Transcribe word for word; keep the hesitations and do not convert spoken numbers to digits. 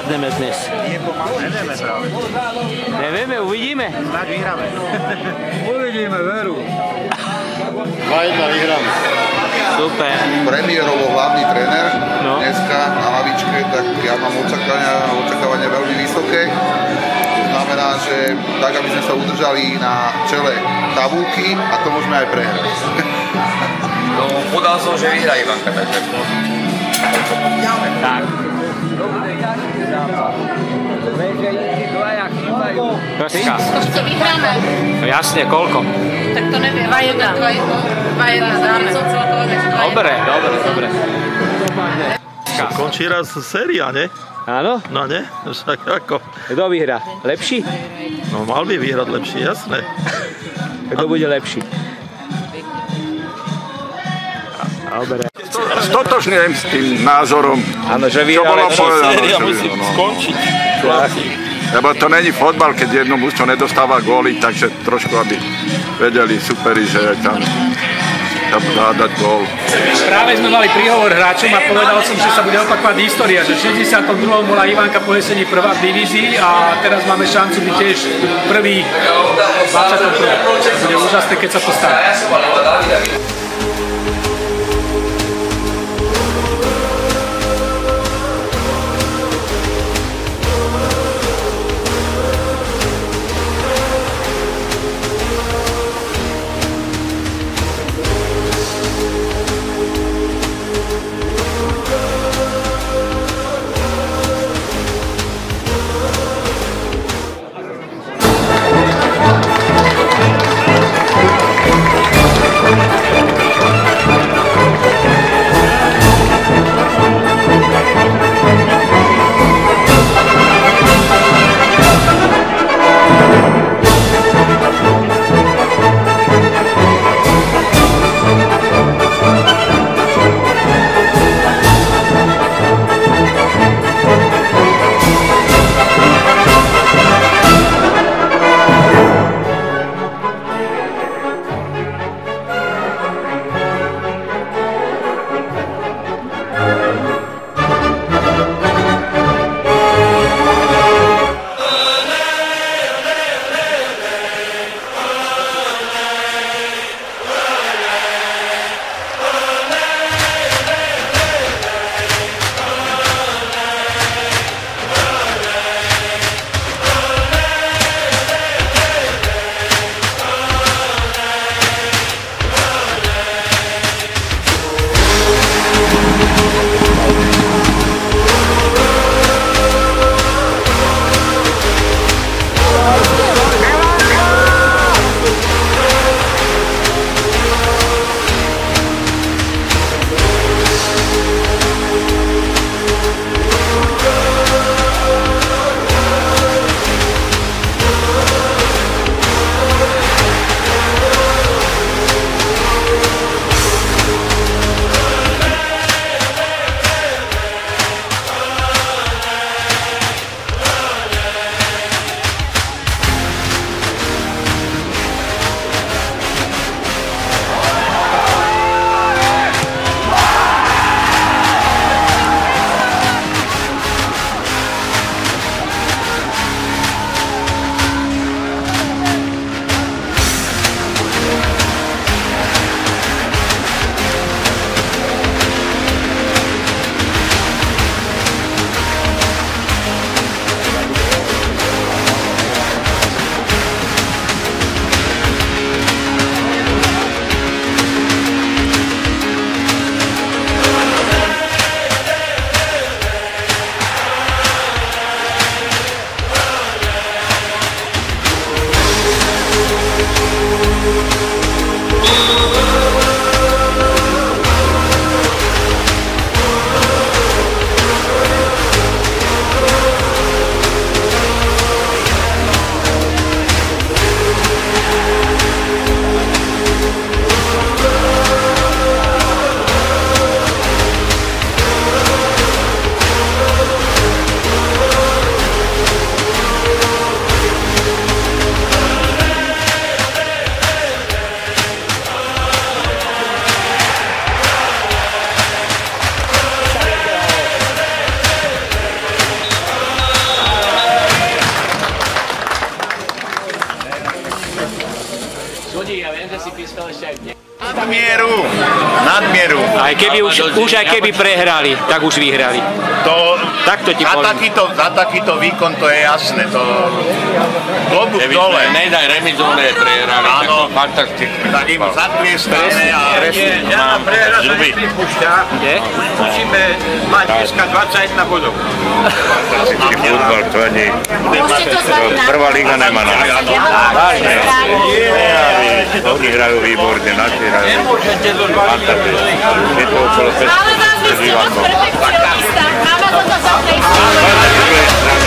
zvládneme dnes. Nie pomaly, nevieme práve. Nevieme, uvidíme. Snáď vyhráme. Uvidíme, veru. dva jedna vyhráme. Super. Premiérovo hlavný tréner No. dneska na lavičke, tak ja mám očakávania, očakávania veľmi vysoké. To znamená, že tak, aby sme sa udržali na čele tabulky a to môžeme aj prehrať. No, podal som, že vyhrá Ivanka, takže... Tak. Prosíka. To vyhráme. No jasne, koľko? Tak to neviem. dva jedna. dva jedna dáme. Dobre, dobre, dobre. Končí raz séria, ne? Áno? No ne? Však ako? Kto vyhrá? Lepší? No mal by vyhrať lepší, jasné. Kto bude lepší? Dobre. Stotožňujem s tým názorom, Áno, že čo vyhrá bolo lepší. povedané. Séria čo musí vyhrá, no. skončiť. Lebo to není fotbal, keď jedno mužstvo nedostáva góly, takže trošku, aby vedeli superi, že tam dá dať gól. Práve sme mali príhovor hráčom a povedal som, že sa bude opakovať história, že v šesťdesiatom druhom bola Ivanka Pohesení prvá v divízii a teraz máme šancu byť tiež prvý v dvadsiatom prvom Bude úžasné, keď sa to stane. že si písal ešte aj mne. Nadmieru, nadmieru. Aj keby už, už aj keby prehrali, tak už vyhrali. To, Takto ti za, poviem. takýto, za takýto výkon to je jasné. To klobúk dole. Nedaj remizovné prehrali, tak Áno. to fantastické. Tak im zatlieskame a... Mám zuby. Nie? Musíme mať dneska dvadsaťjeden bodov. Fantastický futbal, to ani Môžete to zvať na... prvá liga nemá na nás. Vážne. Oni hrajú výborne, naši hrajú fantasticky. Je to okolo Ale vás vy ste moc perfekcionista. Mám vás o to zaplejsť.